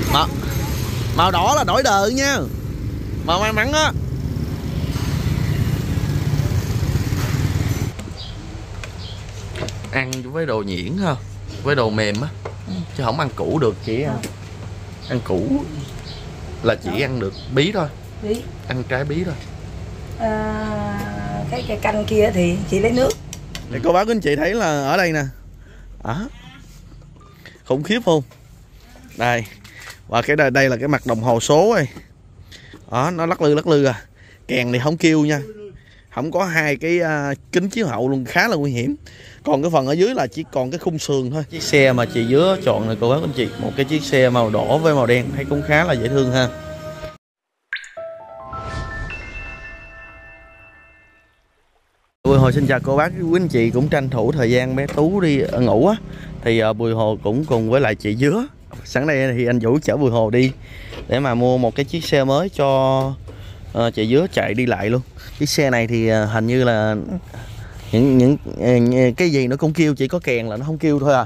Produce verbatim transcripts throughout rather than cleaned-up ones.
Đó. Màu đỏ là đổi đời nha. Màu may mắn á. Ăn với đồ nhuyễn ha, với đồ mềm á, ừ. Chứ không ăn củ được, chỉ ăn ăn củ là chỉ đó. Ăn được bí thôi, bí. Ăn trái bí thôi. À, cái cái canh kia thì chị lấy nước. Thì cô bác của anh chị thấy là ở đây nè, à, khủng khiếp không? Đây, và cái đây đây là cái mặt đồng hồ số này, đó nó lắc lư lắc lư à, kèn thì không kêu nha, không có hai cái uh, kính chiếu hậu luôn, khá là nguy hiểm. Còn cái phần ở dưới là chỉ còn cái khung sườn thôi. Chiếc xe mà chị Dứa chọn này cô bác anh chị, một cái chiếc xe màu đỏ với màu đen, thấy cũng khá là dễ thương ha. Bùi Hồ xin chào cô bác quý anh chị, cũng tranh thủ thời gian bé Tú đi ngủ á, thì uh, Bùi Hồ cũng cùng với lại chị Dứa. Sẵn đây thì anh Vũ chở Bùi Hồ đi để mà mua một cái chiếc xe mới cho uh, chị Dứa chạy đi lại luôn. Chiếc xe này thì uh, hình như là những những uh, cái gì nó cũng kêu, chỉ có kèn là nó không kêu thôi à.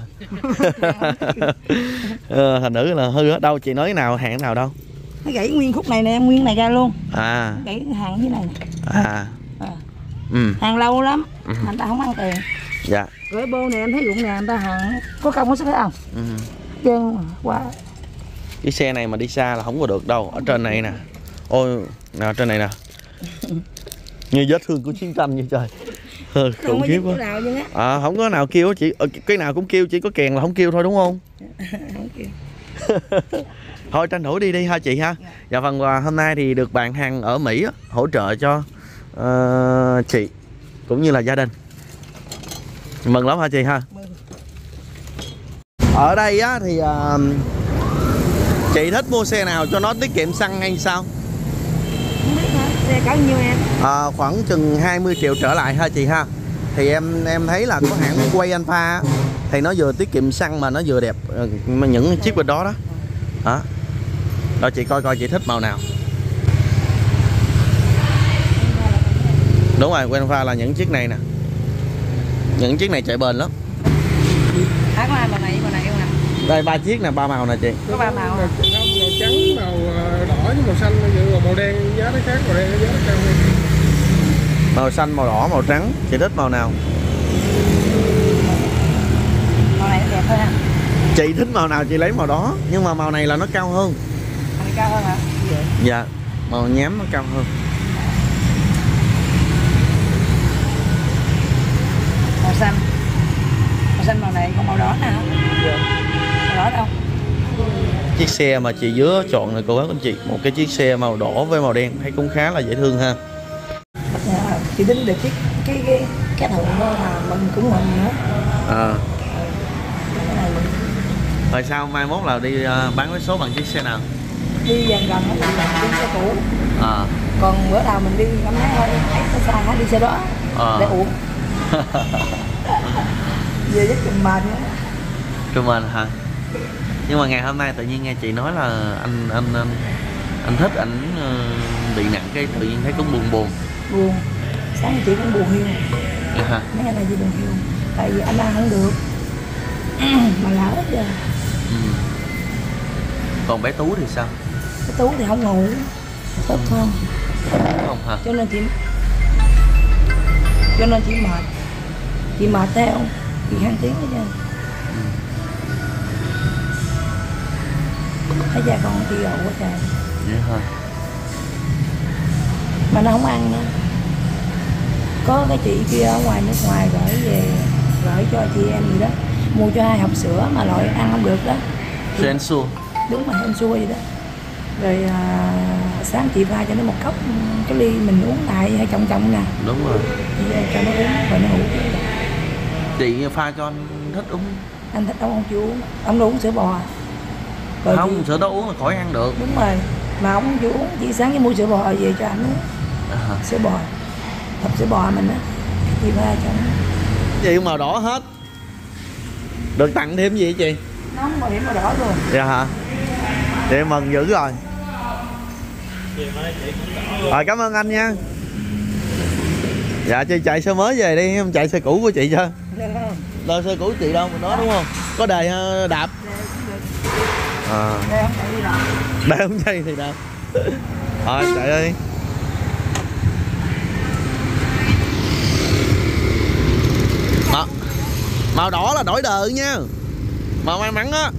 uh, thành nữ là hư ở đâu chị nói nào, hãng nào đâu? Nó gãy nguyên khúc này nè, nguyên này ra luôn. À. Gãy hàng như này nè. À. À. Ừ. Hàng lâu lắm, ừ. Người ta không ăn tiền. Dạ. Rồi bô này em thấy dụng nè, người ta hàng có công có sức thấy không? Ừ. Chân qua. Cái xe này mà đi xa là không có được đâu. Ở trên này nè. Ôi, nè trên này nè. Như vết thương của chiến tranh như trời. Ờ, khủng khiếp quá. À, không có nào kêu chị, cái nào cũng kêu, chỉ có kèn là không kêu thôi đúng không? Không kêu. Thôi tranh thủ đi đi ha chị ha. Dạ phần quà hôm nay thì được bạn hàng ở Mỹ á, hỗ trợ cho uh, chị cũng như là gia đình. Mừng lắm hả chị ha. Ở đây á thì uh, chị thích mua xe nào cho nó tiết kiệm xăng hay sao? Không biết hả? Xe có nhiêu em? À, khoảng chừng hai mươi triệu trở lại ha chị ha. Thì em em thấy là có hãng Quay Alpha thì nó vừa tiết kiệm xăng mà nó vừa đẹp, những chiếc bên đó đó. Đó. Đó chị coi coi chị thích màu nào. Đúng rồi, Quay Alpha là những chiếc này nè. Những chiếc này chạy bền lắm. À, có hai màu này, màu này không nè. Đây ba chiếc nè, ba màu nè chị. Có ba màu. Màu trắng, màu đỏ với màu xanh, nhưng màu đen giá nó khác, màu đen giá nó cao hơn. Màu xanh, màu đỏ, màu trắng, chị thích màu nào? Màu này nó đẹp hơn ha. Chị thích màu nào chị lấy màu đó, nhưng mà màu này là nó cao hơn. Màu này cao hơn hả? Dạ, màu nhám nó cao hơn. Màu xanh. Màu xanh màu này, còn màu đỏ nào? Dạ. Màu đỏ đâu? Chiếc xe mà chị Dứa chọn này cô bác anh chị, một cái chiếc xe màu đỏ với màu đen, thấy cũng khá là dễ thương ha. À, chị tính được cái cái cái cái thùng đó là mình cũng mừng nữa. À. Rồi sao mai mốt là đi uh, bán vé số bằng chiếc xe nào? Đi gần gần thì đi xe cũ. À. Còn bữa nào mình đi năm nay thôi, thấy có xa đi xe đó à. Để uống. Về rất chùm mền nữa. Chùm mền hả? Nhưng mà ngày hôm nay tự nhiên nghe chị nói là anh anh anh, anh thích ảnh uh, bị nặng, cái tự nhiên thấy cũng buồn buồn. Buồn. Sáng chị cũng buồn hiu. Dạ hả? Mấy anh này chị buồn hiu. Tại vì anh ăn không được. Mà ngáo hết giờ. Ừ. Còn bé Tú thì sao? Bé Tú thì không ngủ. Tốt ừ. Không? Không hả? Cho nên chị Cho nên chị mệt. Chị mệt theo. Chị khăn tiếng hết trơn. Ừ. Thấy cha con chị gậu quá trời. Vậy hả? Mà nó không ăn nữa. Có cái chị kia ở ngoài nước ngoài gửi về, gửi cho chị em gì đó, mua cho hai hộp sữa mà loại ăn không được đó. Ensure. Đúng rồi, Ensure gì đó. Rồi à, sáng chị pha cho nó một cốc cái ly mình uống lại hay trọng trọng nè. Đúng rồi. Chị cho nó uống rồi nó ngủ. Chị pha cho anh thích uống. Anh thích ông chưa uống, ông đâu uống sữa bò. Rồi không, chị... sữa đó uống là khỏi ăn được. Đúng rồi, mà ông chưa uống, chị sáng cái mua sữa bò về cho anh uống. À. Sữa bò, hộp sữa bò mình á, chị pha cho nó. Chị màu đỏ hết. Được tặng thêm gì chị? Nó không bảo hiểm màu đỏ luôn. Dạ hả? Chị mừng dữ rồi. Rồi cảm ơn anh nha. Dạ chị chạy xe mới về đi, em chạy xe cũ của chị cho. Đâu xe cũ chị đâu, mình nói đúng không? Có đề đạp. À. Đây không chạy đi rồi. Đây không chạy thì đâu. Thôi chạy đi. Màu, màu đỏ là đổi đời nha. Màu may mắn á.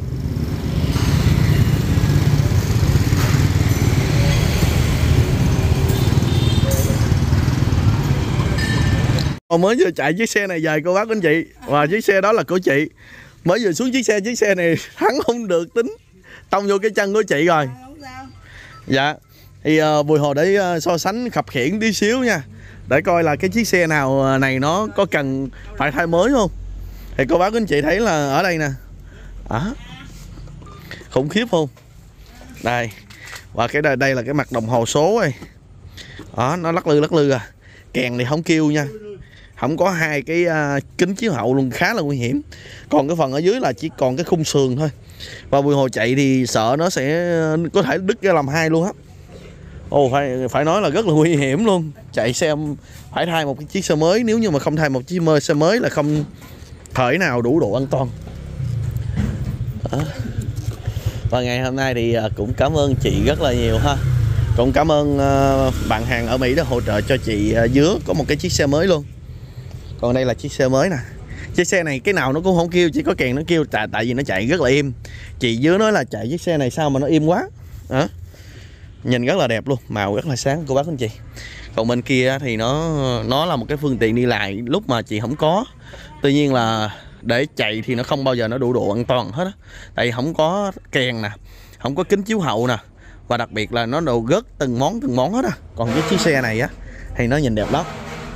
Tôi mới vừa chạy chiếc xe này về cô bác anh chị. Và chiếc xe đó là của chị. Mới vừa xuống chiếc xe, chiếc xe này thắng không được tính tông vô cái chân của chị rồi. Dạ. Thì uh, Bùi Hồ để uh, so sánh khập khiễng tí xíu nha. Để coi là cái chiếc xe nào này nó có cần phải thay mới không. Thì cô bác anh chị thấy là ở đây nè. Đó. Khủng khiếp không. Đây. Và cái đây, đây là cái mặt đồng hồ số rồi. Đó, nó lắc lư lắc lư à. Kèn thì không kêu nha. Không có hai cái uh, kính chiếu hậu luôn, khá là nguy hiểm. Còn cái phần ở dưới là chỉ còn cái khung sườn thôi. Và Bùi Hồ chạy thì sợ nó sẽ có thể đứt ra làm hai luôn á. Ồ, phải phải nói là rất là nguy hiểm luôn. Chạy xem phải thay một cái chiếc xe mới. Nếu như mà không thay một chiếc xe mới là không thể nào đủ độ an toàn. Đó. Và ngày hôm nay thì cũng cảm ơn chị rất là nhiều ha. Cũng cảm ơn uh, bạn hàng ở Mỹ đã hỗ trợ cho chị uh, Dứa có một cái chiếc xe mới luôn. Còn đây là chiếc xe mới nè. Chiếc xe này cái nào nó cũng không kêu, chỉ có kèn nó kêu tại tại vì nó chạy rất là im. Chị Dứa nói là chạy chiếc xe này sao mà nó im quá. Đó. Nhìn rất là đẹp luôn, màu rất là sáng cô bác anh chị. Còn bên kia thì nó nó là một cái phương tiện đi lại lúc mà chị không có. Tuy nhiên là để chạy thì nó không bao giờ nó đủ độ an toàn hết á. Tại vì không có kèn nè, không có kính chiếu hậu nè. Và đặc biệt là nó đồ rớt từng món từng món hết á. Còn cái chiếc xe này á thì nó nhìn đẹp lắm.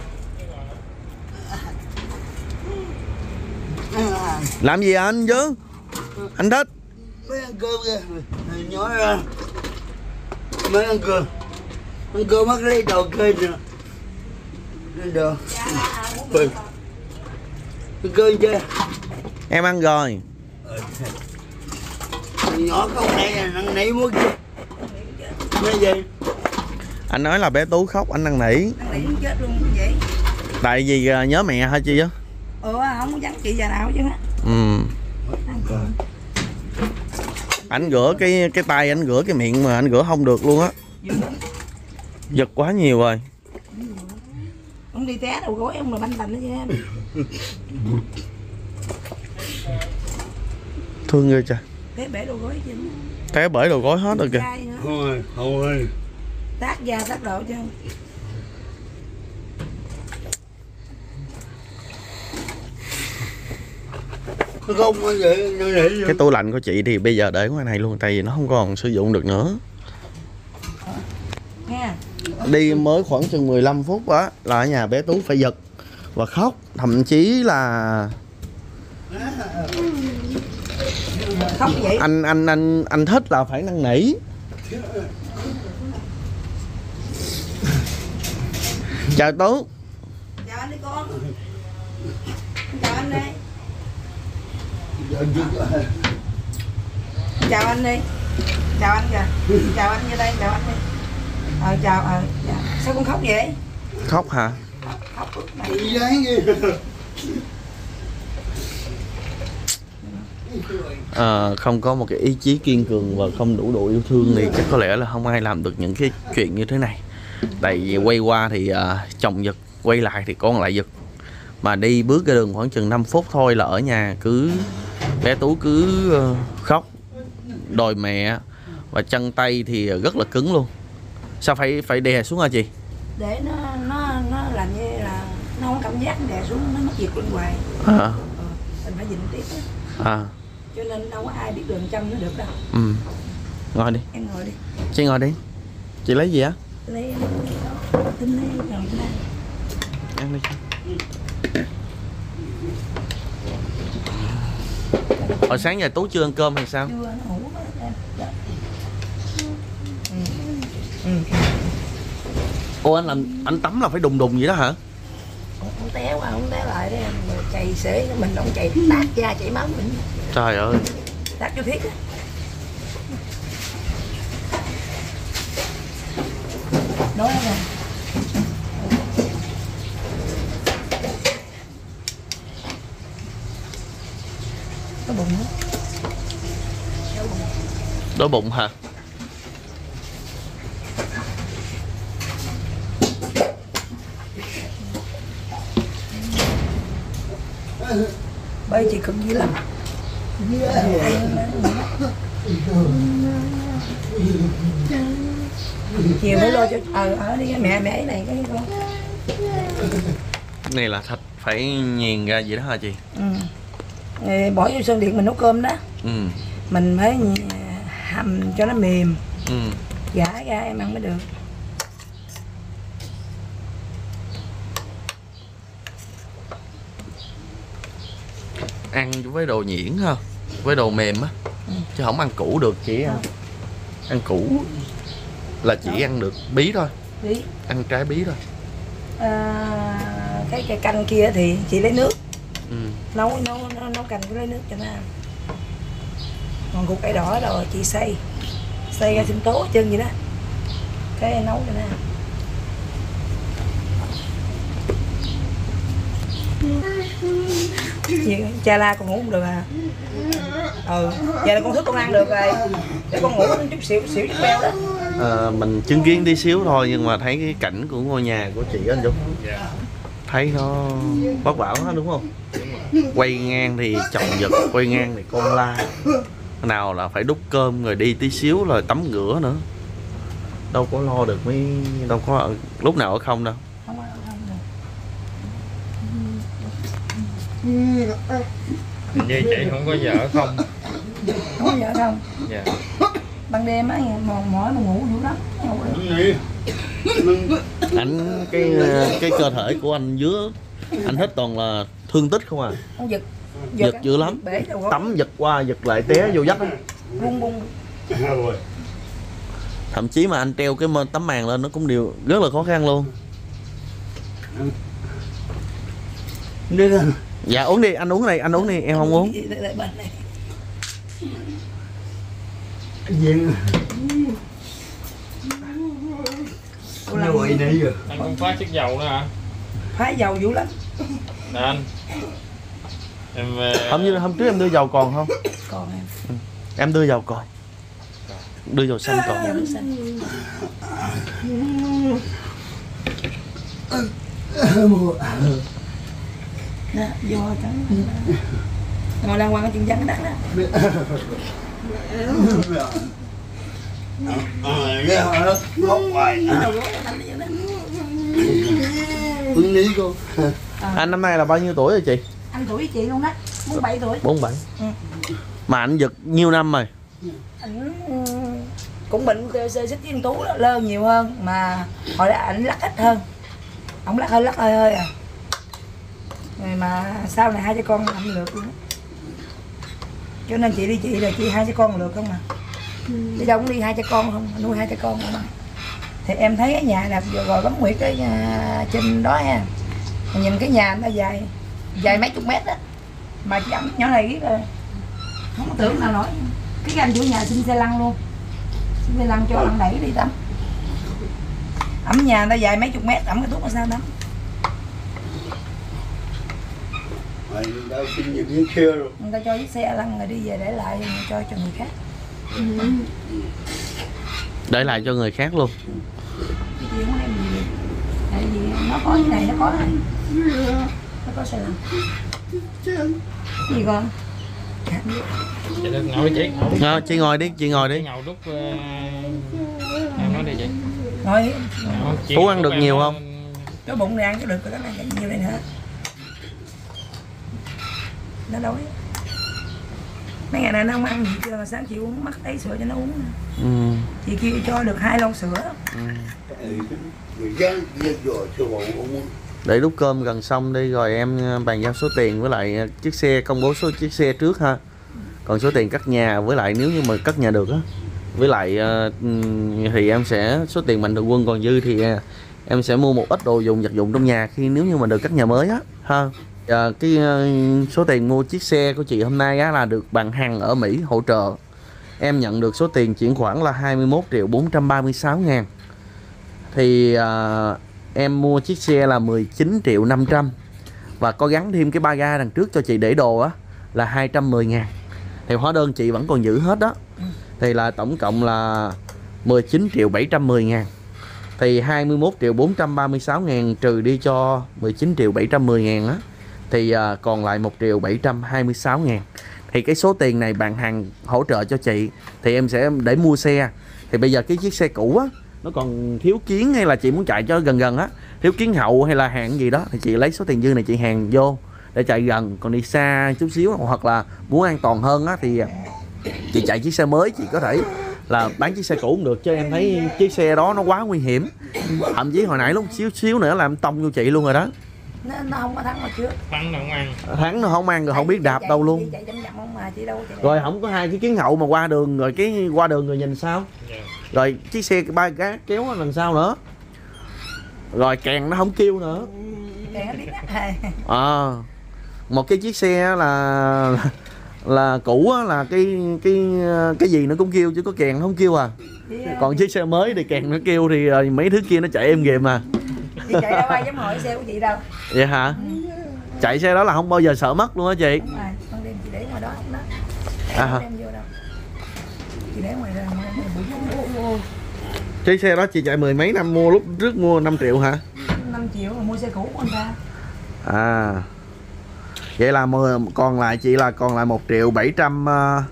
Làm gì anh chứ? Anh thích. Mấy ăn cơm kìa. Nhói ra. Mấy ăn cơm. Ăn cơm mất lấy đồ cây nè. Lên đồ. Ăn cơm chưa? Em ăn rồi. Nhỏ không đây là năn nỉ muốn chứ. Nói gì? Anh nói là bé Tú khóc anh năn nỉ. Năn nỉ chết luôn vậy. Tại vì nhớ mẹ hả chị á? Ừ, không có dám chị giờ nào chứ. Ừ. Anh rửa cái cái tay, anh rửa cái miệng mà anh rửa không được luôn á. Giật quá nhiều rồi. Ông đi té đầu gối ông là banh bành đó chứ em. Thương ghê trời. Té bể đầu gối chứ. Té bể đầu gối hết rồi kìa. Thôi, thôi. Tát da tát độ chứ. Không có vậy, năn nỉ. Cái tủ lạnh của chị thì bây giờ để ngoài này luôn, tại vì nó không còn sử dụng được nữa. Nghe. Đi mới khoảng chừng mười lăm phút á là ở nhà bé Tú phải giật và khóc, thậm chí là Khóc vậy. anh anh anh anh thích là phải năn nỉ. Chào Tú. Chào anh đi con. Chào anh đi. Chào anh đi. Chào anh kìa. Chào anh như đây, chào anh đi. Ờ chào ờ dạ. Sao con khóc vậy? Khóc hả? Khóc. Đi dáng kìa. À, không có một cái ý chí kiên cường và không đủ độ yêu thương thì chắc có lẽ là không ai làm được những cái chuyện như thế này. Tại vì quay qua thì uh, chồng giật, quay lại thì con lại giật. Mà đi bước cái đường khoảng chừng năm phút thôi là ở nhà cứ bé Tú cứ uh, khóc đòi mẹ. Và chân tay thì rất là cứng luôn. Sao phải phải đè xuống hả chị? Để nó nó nó làm như là nó không cảm giác đè xuống, nó mất việc bên ngoài. À. Ờ, mình phải nhìn tiếp đó. À. Cho nên đâu có ai biết đường châm nó được đâu. Ừ. Ngồi đi. Em ngồi đi. Chị ngồi đi. Chị lấy gì á? Lấy tính lấy ngồi lên. Ăn đi. Hồi sáng giờ Tú chưa ăn cơm hay sao? Chưa, nó ngủ đó. Ừ. Ô anh làm anh tắm là phải đùng đùng vậy đó hả? Không té qua không té lại đấy em, chạy xế mình không chạy tát da chảy máu mình. Trời ơi. Tát cho thiết á. Đó rồi. Cái bụng đó. Cái bụng. bụng hả? Bởi chị cực dữ lắm. Chiều phải lo cho ờ ở đi mẹ mẹ này cái con. Này là thịt phải nghiền ra vậy đó hả chị? Ừ. Rồi bỏ vô sơn điện mình nấu cơm đó. Ừ. Mình phải hầm cho nó mềm. Ừ. Gã ra em ăn mới được. Ăn với đồ nhuyễn ha, với đồ mềm á. Ừ. Chứ không ăn củ được chị ăn. Ăn củ là chỉ đó. Ăn được bí thôi. Bí. Ăn trái bí thôi. À, cái cái canh kia thì chị lấy nước. Ừ. Nấu nấu nấu, nấu canh cứ lấy nước cho nó ăn. Còn củ cải đỏ rồi chị xay. Xay ra sinh tố chân vậy đó. Cái nấu cho nó ăn. Gì, cha la con ngủ không được à? Ừ, giờ là con thức con ăn được rồi. Để con ngủ chút xíu xíu chút beo đó. À, mình chứng kiến tí xíu thôi nhưng mà thấy cái cảnh của ngôi nhà của chị anh Dũng, thấy nó bất bảo hết đúng không? Quay ngang thì chồng vật, quay ngang thì con la, nào là phải đút cơm rồi đi tí xíu rồi tắm rửa nữa, đâu có lo được mấy, đâu có lúc nào ở không đâu. Không, không được. Như chị không có vợ không? Không có vợ không? Dạ. Ban đêm á, mòn mỏi mà ngủ dữ lắm. Anh cái cái cơ thể của anh dứa, anh hết toàn là thương tích không à? Không giật. Giật dữ lắm. Tắm giật qua giật lại té vô vách á. Bung bung. Thậm chí mà anh treo cái tấm màn lên nó cũng đều rất là khó khăn luôn. Dạ uống đi, anh uống này, anh uống đi, em không uống. Anh cũng phát chiếc dầu nữa hả? Phá dầu dữ lắm. Nè anh. Em Hôm như hôm trước em đưa dầu còn không? Còn em. Ừ. Em đưa dầu còn. Đưa dầu xanh còn. Dầu xanh. Nè, vô trắng. Ngồi đang qua cái chân rắn đắng đó. Anh năm nay là bao nhiêu tuổi rồi chị? Anh tuổi với chị luôn đó, bốn mươi bảy tuổi. bốn mươi bảy. Ừ. Mà anh giật nhiêu năm rồi? Anh cũng bệnh xê xích với Tú đó, lơ nhiều hơn mà hồi đó ảnh lắc ít hơn. Ông lắc hơi lắc hơi hơi à. Rồi mà sau này hai cha con làm lượt luôn. Cho nên chị đi chị là chị hai cha con lượt không à. Đi đâu cũng đi hai cha con không, nuôi hai cha con không à. Thì em thấy cái nhà là rồi bấm nguyệt cái nhà trên đó ha. Nhìn cái nhà nó dài dài mấy chục mét đó. Mà chị ẩm nhỏ này biết rồi. Không có tưởng nào nổi. Cái anh chủ nhà xin xe lăn luôn. Xin xe lăn cho lăn đẩy đi tắm. Ẩm nhà nó dài mấy chục mét, ẩm cái thuốc là sao tắm. Người ta cho chiếc xe lăn rồi đi về để lại cho cho người khác. Để lại cho người khác luôn. Chị không đem gì. Tại vì nó có cái này nó có này. Nó có xe lăn. Gì con? Chị được ngồi đi chị. Ngồi, chị ngồi đi, chị ngồi đi. Ngồi đút uh, em nói đi chị. Ngồi đi. Phú ăn được nhiều không? Cái bụng này ăn cái được, cái này ăn nhiều này nữa. Nó đói. Mấy ngày này nó không ăn gì chưa mà sáng chị uống mắc ấy sữa cho nó uống. Ừ. Chị kêu cho được hai lon sữa. Ừ. Để đút cơm gần xong đi rồi em bàn giao số tiền với lại chiếc xe, công bố số chiếc xe trước ha. Còn số tiền cất nhà với lại nếu như mà cất nhà được á, với lại thì em sẽ số tiền mạnh thường quân còn dư thì em sẽ mua một ít đồ dùng vật dụng trong nhà khi nếu như mà được cất nhà mới á ha. À, cái uh, số tiền mua chiếc xe của chị hôm nay á, là được bạn Hằng ở Mỹ hỗ trợ. Em nhận được số tiền chuyển khoản là hai mươi mốt triệu bốn trăm ba mươi sáu ngàn. Thì uh, em mua chiếc xe là mười chín triệu năm trăm. Và có gắn thêm cái ba ga đằng trước cho chị để đồ á là hai trăm mười ngàn. Thì hóa đơn chị vẫn còn giữ hết đó. thì là tổng cộng là mười chín triệu bảy trăm mười ngàn. Thì hai mươi mốt triệu bốn trăm ba mươi sáu ngàn trừ đi cho mười chín triệu bảy trăm mười ngàn á, thì à, còn lại một triệu bảy trăm hai mươi sáu ngàn. Thì cái số tiền này bạn hàng hỗ trợ cho chị thì em sẽ để mua xe. Thì bây giờ cái chiếc xe cũ á nó còn thiếu kiến, hay là chị muốn chạy cho gần gần á, thiếu kiến hậu hay là hàng gì đó, thì chị lấy số tiền dư này chị hàng vô để chạy gần. Còn đi xa chút xíu hoặc là muốn an toàn hơn á thì chị chạy chiếc xe mới, chị có thể là bán chiếc xe cũ cũng được. Chứ em thấy chiếc xe đó nó quá nguy hiểm, thậm chí hồi nãy lúc xíu xíu nữa làm tông vô chị luôn rồi đó. Nó, nó không có thắng mà trước. Thắng nó không ăn. Thắng nó không ăn rồi, không biết đạp đâu luôn. Chạy chậm chậm không mà chị đâu chạy. Rồi không có hai cái kiến hậu mà qua đường, rồi cái qua đường người nhìn sao. Yeah. Rồi chiếc xe ba gác kéo lần sau nữa. Rồi kèn nó không kêu nữa. Kèn nó biết á. À, một cái chiếc xe là là cũ á, là cái cái cái gì nó cũng kêu chứ có kèn nó không kêu à. Còn chiếc xe mới thì kèn nó kêu thì mấy thứ kia nó chạy êm ghềm mà. Chị chạy đâu ai dám hỏi xe của chị đâu. Vậy hả? Chạy xe đó là không bao giờ sợ mất luôn á chị. Đúng rồi, con đêm chị để ngoài đó đó. À hả? Đem vô đâu. Chị để ngoài ra Chiếc xe đó chị chạy mười mấy năm, mua lúc trước mua năm triệu hả? năm triệu mà mua xe cũ của anh ta. À, vậy là còn lại chị là còn lại một triệu bảy trăm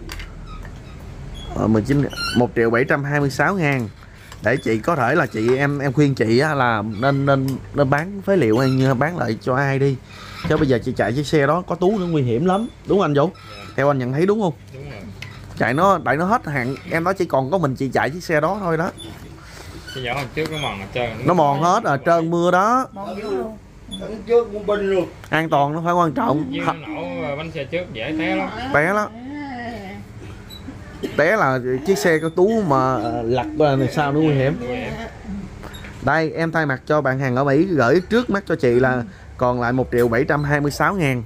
mười chín, một triệu bảy trăm hai mươi sáu ngàn. Để chị có thể là chị em em khuyên chị á, là nên nên nên bán phế liệu hay như bán lại cho ai đi. Chứ bây giờ chị chạy chiếc xe đó có tú nó nguy hiểm lắm, đúng anh Vũ? Yeah. Theo anh nhận thấy đúng không? Đúng rồi. Chạy nó tại nó hết hạn, em nói chỉ còn có mình chị chạy chiếc xe đó thôi đó. Cái dạo hồi trước nó mòn hết trơn. Nó mòn hết rồi, trơn mưa đó. Mòn dữ luôn. Đằng trước cũng bình luôn. An toàn nó phải quan trọng. Với nó nổ bánh xe trước dễ té lắm. Té lắm. Té là chiếc xe có tú mà lật qua này sao nó nguy hiểm. Đây em thay mặt cho bạn hàng ở Mỹ gửi trước mắt cho chị là còn lại một triệu bảy trăm hai mươi sáu ngàn.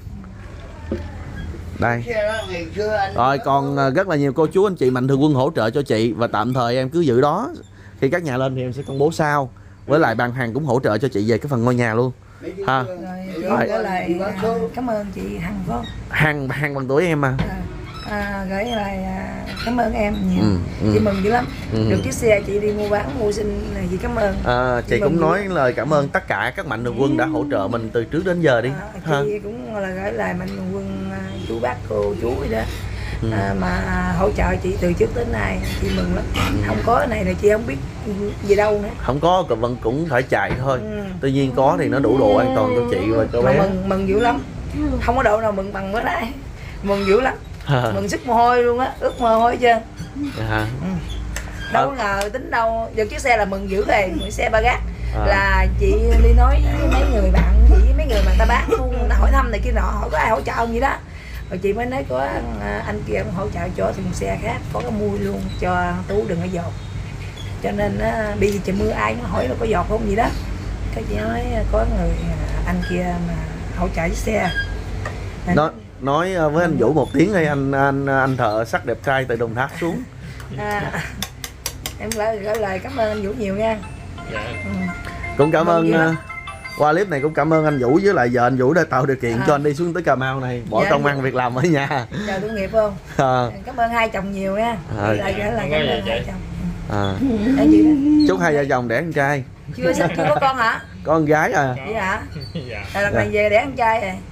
Đây. Rồi còn rất là nhiều cô chú anh chị mạnh thường quân hỗ trợ cho chị, và tạm thời em cứ giữ đó. Khi các nhà lên thì em sẽ công bố sau. Với lại bạn hàng cũng hỗ trợ cho chị về cái phần ngôi nhà luôn. Ha. Rồi gửi lời cảm ơn chị Hằng phải không? Hàng hàng bằng tuổi em mà. À, gửi lời cảm ơn em nhiều. Ừ, ừ. Chị mừng dữ lắm. Ừ. Được chiếc xe chị đi mua bán mua sinh là chị cảm ơn. À, chị, chị cũng nói dữ. Lời cảm ơn tất cả các mạnh thường quân đã hỗ trợ mình từ trước đến giờ đi. À, ha. Chị cũng là gửi lời mạnh thường quân chú bác cô chú vậy đó. Ừ. À, mà hỗ trợ chị từ trước đến nay chị mừng lắm. Ừ. Không có cái này là chị không biết gì đâu nữa. Không có cậu vẫn cũng phải chạy thôi. Ừ. Tuy nhiên có thì nó đủ độ an toàn cho chị và cho mà bé. Mừng mừng dữ lắm. Không có độ nào mừng bằng bữa nay. Mừng dữ lắm. Mừng sức mồ hôi luôn á, ướt mồ hôi chưa. À. Ừ. Đâu có ngờ tính đâu, giờ chiếc xe là mừng dữ rồi, xe ba gác. À. Là chị đi nói với mấy người bạn, chị với mấy người mà ta bán luôn, ta hỏi thăm này kia nọ, hỏi có ai hỗ trợ không vậy đó. Rồi chị mới nói có anh kia hỗ trợ cho thì một xe khác có cái mui luôn cho Tú đừng có dột. Cho nên á, bây giờ trời mưa ai cũng hỏi là có giọt không gì đó. Cái chị nói có người anh kia mà hỗ trợ chiếc xe. Nên Nói nói với anh Vũ một tiếng đi, anh anh anh thợ sắt đẹp trai từ Đồng Tháp xuống. À, em gửi gửi lời cảm ơn anh Vũ nhiều nha. Dạ. Ừ. Cũng cảm ơn uh, qua clip này cũng cảm ơn anh Vũ với lại giờ anh Vũ đã tạo điều kiện à. cho anh đi xuống tới Cà Mau này, bỏ dạ, công ăn việc làm ở nhà. Chờ tốt nghiệp không? À. Cảm ơn hai chồng nhiều nha. À. Lại gửi lời cảm ơn hai chồng. À. Chúc hai vợ chồng đẻ con trai. Chưa chưa có con hả? Có con gái à? Vậy hả? Dạ. Lần này về đẻ con trai rồi.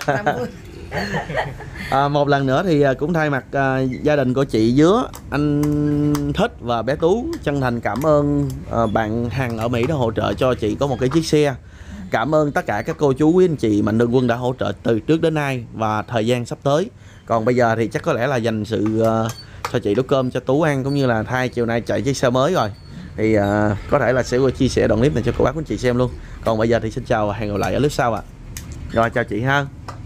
À, một lần nữa thì cũng thay mặt à, gia đình của chị Dứa, anh Thích và bé Tú chân thành cảm ơn à, bạn Hằng ở Mỹ đã hỗ trợ cho chị có một cái chiếc xe. Cảm ơn tất cả các cô chú quý anh chị mạnh thường quân đã hỗ trợ từ trước đến nay và thời gian sắp tới. Còn bây giờ thì chắc có lẽ là dành sự uh, cho chị nấu cơm cho Tú ăn, cũng như là Thay chiều nay chạy chiếc xe mới rồi. Thì uh, có thể là sẽ chia sẻ đoạn clip này cho cô bác của anh chị xem luôn. Còn bây giờ thì xin chào và hẹn gặp lại ở clip sau ạ. À. Rồi chào chị ha.